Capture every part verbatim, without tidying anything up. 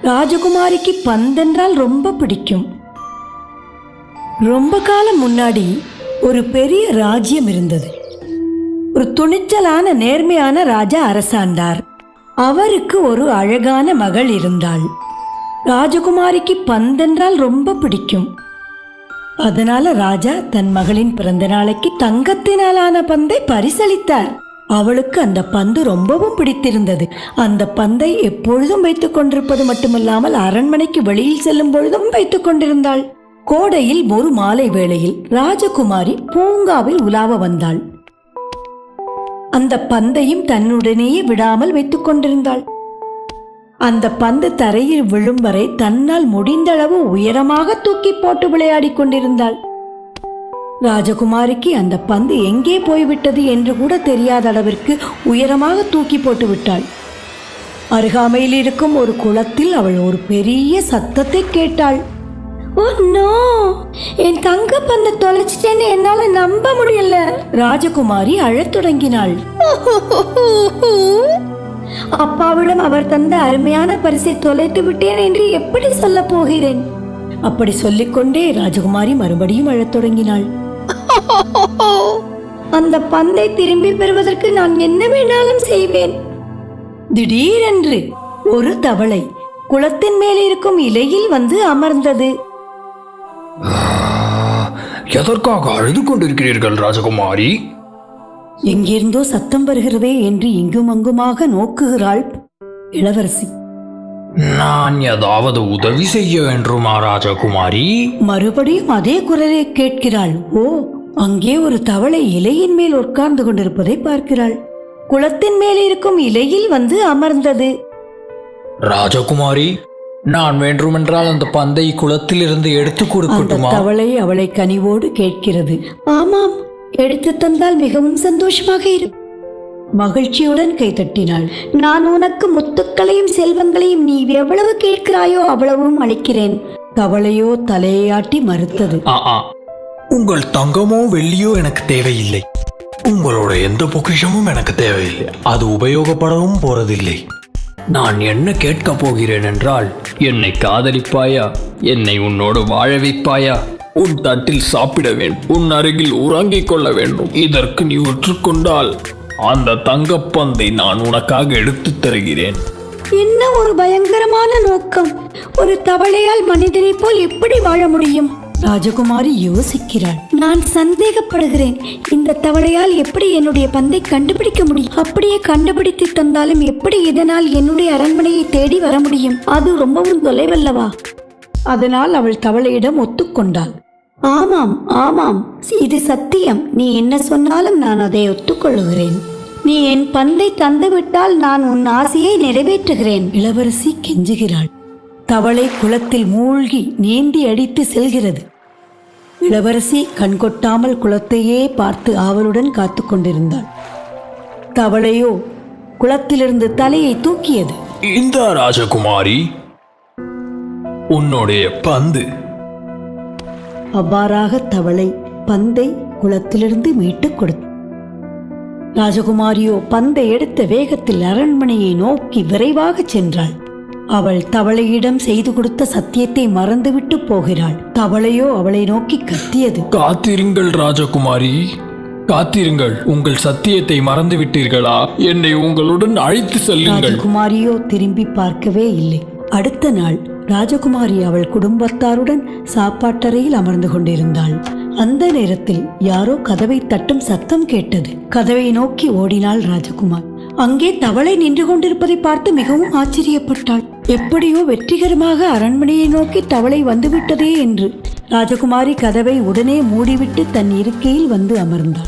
ராஜகுமாரிக்கு பந்தென்றால் ரொம்ப பிடிக்கும். ரொம்ப காலம் முன்னாடி ஒரு பெரிய ராஜ்யம் இருந்தது. ஒரு துணிச்சலான நேர்மையான ராஜா அரசாண்டார். அவருக்கு ஒரு அழகான மகள் இருந்தாள். ராஜகுமாரிக்கு பந்தென்றால் ரொம்ப பிடிக்கும். அதனால ராஜா தன் மகளின் பிறந்த நாளைக்கு தங்கத்தினாலான பந்தை பரிசளித்தார். அவளுக்கு அந்த பந்து ரொம்பவும் பிடித்திருந்தது. அந்த பந்தை எப்பொழுதும் வைத்துக் கொண்டிருப்பது மட்டுமல்லாமல் அரண்மனைக்கு வெளியில் செல்லும் பொழுதும் வைத்துக் கொண்டிருந்தாள். கோடையில் ஒரு மாலை வேளையில் ராஜகுமாரி பூங்காவில் உலாவ வந்தாள். அந்த பந்தையும் தன்னுடனேயே விடாமல் வைத்துக் கொண்டிருந்தாள். அந்த பந்து தரையில் விழும் வரை தன்னால் முடிந்தளவு உயரமாக தூக்கி போட்டு விளையாடி கொண்டிருந்தாள். ராஜகுமாரிக்கு அந்த பந்து எங்கே போய்விட்டது என்று கூட தெரியாத அளவிற்கு உயரமாக தூக்கி போட்டு விட்டாள். அருகாமையில் இருக்கும் ஒரு குளத்தில் அவள் ஒரு பெரிய சத்தத்தை கேட்டாள். ஓ நோ, என் தங்க பந்தை தொலைச்சிட்டேன்னு என்னால நம்ப முடியல. ராஜகுமாரி அழத் தொடங்கினாள். அப்பாவிடம் அவர் தந்த அருமையான பரிசை தொலைத்து விட்டேன் என்று எப்படி சொல்ல போகிறேன்? அப்படி சொல்லிக்கொண்டே ராஜகுமாரி மறுபடியும் அழத் தொடங்கினாள். அந்த பந்தை திரும்பி பெறுவதற்கு நான் என்ன வேணாலும் செய்வேன். திடீரென்று ஒரு தவளை குளத்தின் மேல் இருக்கும் இலையில் வந்து அமர்ந்தது. எதற்காக அழுது கொண்டிருக்கிறீர்கள் ராஜகுமாரி? எங்கிருந்தோ சத்தம் வருகிறதே என்று இங்கும் அங்குமாக நோக்குகிறாள் இளவரசி. நான் ஏதாவது உதவி செய்ய வேண்டுமா ராஜகுமாரி? மறுபடியும் அதே குரலை கேட்கிறாள். ஓ, அங்கே ஒரு தவளை இலையின் மேல் உட்கார்ந்து கொண்டிருப்பதை பார்க்கிறாள். குளத்தின் மேல் இருக்கும் இலையில் வந்து அமர்ந்தது. ராஜகுமாரி, நான் வேண்டுமென்றால் அந்த பந்தை குளத்தில் இருந்து எடுத்து கொடுக்கட்டுமா? தவளை அவளை கனிவோடு கேட்கிறது. ஆமாம், எடுத்து தந்தால் மிகவும் சந்தோஷமாக இருக்கும். மகிழ்ச்சியுடன் கைதட்டினாள். நான் உனக்கு முத்துக்களையும் செல்வங்களையும் நீ எவ்வளவு கேட்கிறாயோ அவ்வளவும் அளிக்கிறேன். தவளையோ தலையாட்டி மறுத்தது. உங்கள் தங்கமோ வெள்ளியோ எனக்கு தேவையில்லை. உங்களோட எந்த பொக்கிஷமும் எனக்கு தேவையில்லை. அது உபயோகப்படவும் போறதில்லை. நான் என்ன கேட்க போகிறேன் என்றால், என்னை காதலிப்பாயா? என்னை உன்னோடு வாழ வைப்பாயா? உன் தட்டில் சாப்பிட வேண்டும், உன் அருகில் உறங்கிக் கொள்ள வேண்டும். இதற்கு நீ ஒற்றுக்கொண்டால் அந்த தங்கப்பந்தை நான் உனக்காக எடுத்து தருகிறேன். என்ன ஒரு பயங்கரமான நோக்கம்! ஒரு தவளையால் மனிதனை போல் எப்படி வாழ முடியும்? ராஜகுமாரி யோசிக்கிறாள். நான் சந்தேகப்படுகிறேன், இந்த தவளையால் எப்படி என்னுடைய பந்தை கண்டுபிடிக்க முடியும்? அப்படியே கண்டுபிடித்து தந்தாலும் எப்படி இதனால் என்னுடைய அரண்மனையை தேடி வர முடியும்? அது ரொம்பவும் தொலைவல்லவா? அதனால் அவள் தவளையிடம் ஒத்துக்கொண்டாள். ஆமாம் ஆமாம், இது சத்தியம். நீ என்ன சொன்னாலும் நான் அதை ஒத்துக்கொள்ளுகிறேன். நீ என் பந்தை தந்துவிட்டால் நான் உன் ஆசையை நிறைவேற்றுகிறேன். இளவரசி கெஞ்சுகிறாள். தவளை குளத்தில் மூழ்கி நீந்தி அடித்து செல்கிறது. இளவரசி கண்கொட்டாமல் குளத்தையே பார்த்து ஆவலுடன் காத்து கொண்டிருந்தாள். தவளையோ குளத்திலிருந்து தலையை தூக்கியது. இந்த ராஜகுமாரி, உன்னுடைய பந்து. அவ்வாறாக தவளை பந்தை குளத்திலிருந்து மீட்டுக் கொடுத்து, ராஜகுமாரியோ பந்தை எடுத்த வேகத்தில் அரண்மனையை நோக்கி விரைவாக சென்றாள். அவள் தவளையிடம் செய்து கொடுத்த சத்தியத்தை மறந்துவிட்டு போகிறாள். தவளையோ அவளை நோக்கி கத்தியது. காத்திருங்கள் ராஜகுமாரி, காத்திருங்கள். உங்கள் சத்தியத்தை மறந்து விட்டீர்களா? என்னை உங்களுடன் அழைத்து செல்லுங்கள். ராஜகுமாரியோ திரும்பி பார்க்கவே இல்லை. அடுத்த நாள் ராஜகுமாரி அவள் குடும்பத்தாருடன் சாப்பாட்டறையில் அமர்ந்து கொண்டிருந்தாள். அந்த நேரத்தில் யாரோ கதவை தட்டும் சத்தம் கேட்டது. கதவை நோக்கி ஓடினாள் ராஜகுமார். அங்கே தவளை நின்று கொண்டிருப்பதை பார்த்து மிகவும் ஆச்சரியப்பட்டாள். எப்படியோ வெற்றிகரமாக அரண்மனையை நோக்கி தவளை வந்துவிட்டதே என்று. ராஜகுமாரி கதவை உடனே மூடிவிட்டு தன் இருக்கையில் வந்து அமர்ந்தாள்.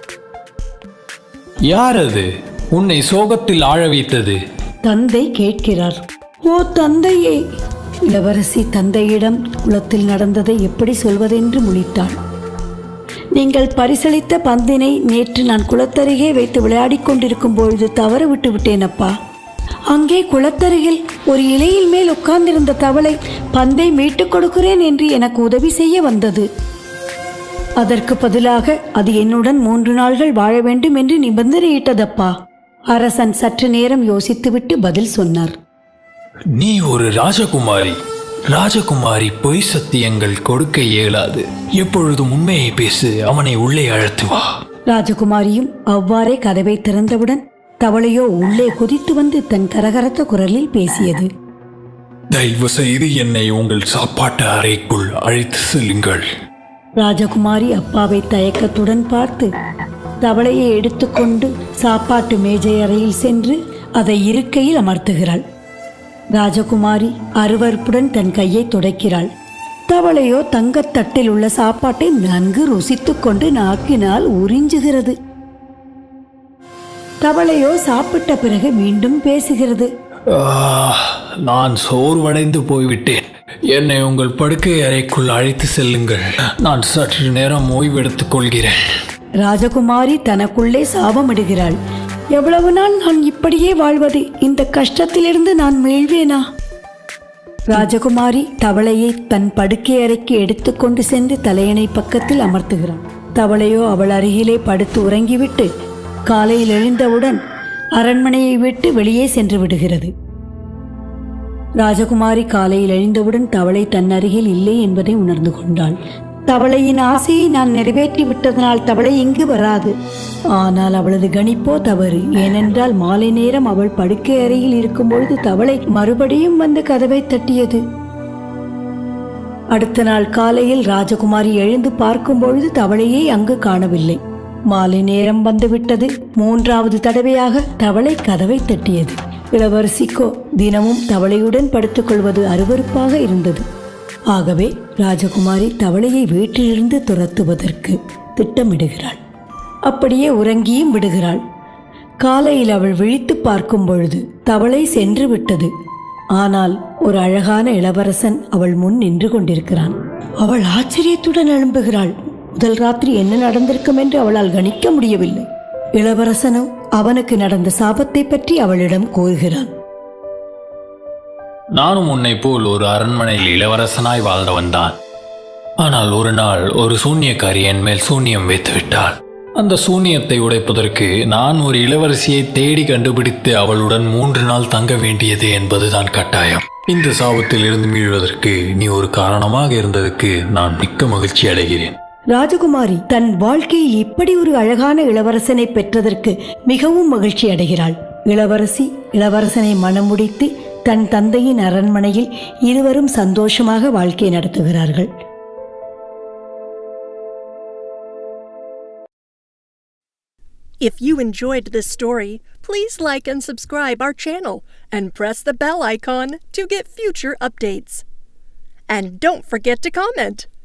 யார் அது உன்னை சோகத்தில் ஆழ வைத்தது? தந்தை கேட்கிறார். ஓ தந்தையே! இளவரசி தந்தையிடம் குளத்தில் நடந்ததை எப்படி சொல்வதென்று முழித்தாள். நீங்கள் பரிசளித்த பந்தினை நேற்று நான் குளத்தருகே வைத்து விளையாடி கொண்டிருக்கும் பொழுது தவற விட்டு விட்டேன் அப்பா. அங்கே குளத்தருகில் ஒரு இலையில் மேல் உட்கார்ந்திருந்த தவளை பந்தை மீட்டுக் கொடுக்கிறேன் என்று எனக்கு உதவி செய்ய வந்தது. அதற்கு பதிலாக அது என்னுடன் மூன்று நாள்கள் வாழ வேண்டும் என்று நிபந்தனையிட்டதப்பா. அரசன் சற்று நேரம் யோசித்துவிட்டு பதில் சொன்னார். நீ ஒரு ராஜகுமாரி. ராஜகுமாரி பொய் சத்தியங்கள் கொடுக்க இயலாது. எப்பொழுதும் உண்மையை பேசு. அவனை உள்ளே அழைத்து வா. ராஜகுமாரியும் அவ்வாறே கதவை திறந்தவுடன் தவளையோ உள்ளே குதித்து வந்து தன் கரகரத்த குரலில் பேசியது. தயவு செய்து என்னை உங்கள் சாப்பாட்டு அறைக்குள் அழைத்து செல்லுங்கள். ராஜகுமாரி அப்பாவை தயக்கத்துடன் பார்த்து தவளையை எடுத்துக்கொண்டு சாப்பாட்டு மேஜை அறையில் சென்று அதை இருக்கையில் அமர்த்துகிறாள். ராஜகுமாரி அருவருப்புடன் தன் கையை துடைக்கிறாள். தவளையோ தங்கத்தட்டில் உள்ள சாப்பாட்டை நன்கு ருசித்துக் கொண்டு நாக்கினால் உறிஞ்சுகிறது. தவளையோ சாப்பிட்ட பிறகு மீண்டும் பேசுகிறது. நான் சோர்வடைந்து போய்விட்டேன். என்னை உங்கள் படுக்கை அறைக்குள் அழைத்து செல்லுங்கள். நான் சற்று நேரம் ஓய்வெடுத்துக் கொள்கிறேன். ராஜகுமாரி தனக்குள்ளே சாபமிடுகிறாள். எவ்வளவு நாள் நான் இப்படியே வாழ்வது? இந்த கஷ்டத்திலிருந்து நான் மீள்வேனா? ராஜகுமாரி தவளையை தன் படுக்கை அறைக்கு எடுத்துக்கொண்டு சென்று தலையணை பக்கத்தில் அமர்த்துகிறான். தவளையோ அவள் அருகிலே படுத்து உறங்கிவிட்டு காலையில் எழுந்தவுடன் அரண்மனையை விட்டு வெளியே சென்று விடுகிறது. ராஜகுமாரி காலையில் எழுந்தவுடன் தவளை தன் அருகில் இல்லை என்பதை உணர்ந்து கொண்டாள். தவளையின் ஆசையை நான் நிறைவேற்றி விட்டதனால் தவளை இங்கு வராது. ஆனால் அவளது கணிப்போ தவறு. ஏனென்றால் மாலை நேரம் அவள் படுக்கை அறையில் இருக்கும்பொழுது தவளை மறுபடியும் வந்து கதவை தட்டியது. அடுத்த நாள் காலையில் ராஜகுமாரி எழுந்து பார்க்கும் பொழுது தவளையை அங்கு காணவில்லை. மாலை நேரம் வந்துவிட்டது. மூன்றாவது தடவையாக தவளை கதவை தட்டியது. இளவரசிக்கோ தினமும் தவளையுடன் படுத்துக் கொள்வது அருவருப்பாக இருந்தது. ஆகவே ராஜகுமாரி தவளையை வீட்டிலிருந்து துரத்துவதற்கு திட்டமிடுகிறாள். அப்படியே உறங்கியும் விடுகிறாள். காலையில் அவள் விழித்து பார்க்கும் பொழுது தவளை சென்று விட்டது. ஆனால் ஒரு அழகான இளவரசன் அவள் முன் நின்று கொண்டிருக்கிறான். அவள் ஆச்சரியத்துடன் எழும்புகிறாள். முதல் ராத்திரி என்ன நடந்திருக்கும் என்று அவளால் கணிக்க முடியவில்லை. இளவரசனோ அவனுக்கு நடந்த சாபத்தை பற்றி அவளிடம் கூறுகிறான். நானும் உன்னை போல் ஒரு அரண்மனையில் இளவரசனாய் வாழ்ந்தவன் தான். ஆனால் ஒரு நாள் ஒரு சூனியக்காரி என் மேல் சூனியம் வைத்து விட்டாள். அந்த சூனியத்தை உடைப்பதற்கு நான் ஒரு இளவரசியை தேடி கண்டுபிடித்து அவளுடன் மூன்று நாள் தங்க வேண்டியது என்பதுதான் கட்டாயம். இந்த சாபத்தில் இருந்து மீள்வதற்கு நீ ஒரு காரணமாக இருந்ததற்கு நான் மிக்க மகிழ்ச்சி அடைகிறேன். ராஜகுமாரி தன் வாழ்க்கையில் இப்படி ஒரு அழகான இளவரசனை பெற்றதற்கு மிகவும் மகிழ்ச்சி அடைகிறாள். இளவரசி இளவரசனை மணமுடித்து தன் தந்தையின் அரண்மனையில் இருவரும் சந்தோஷமாக வாழ்க்கை நடத்துகிறார்கள். If you enjoyed this story, please like and subscribe our channel and press the bell icon to get future updates. And don't forget to comment.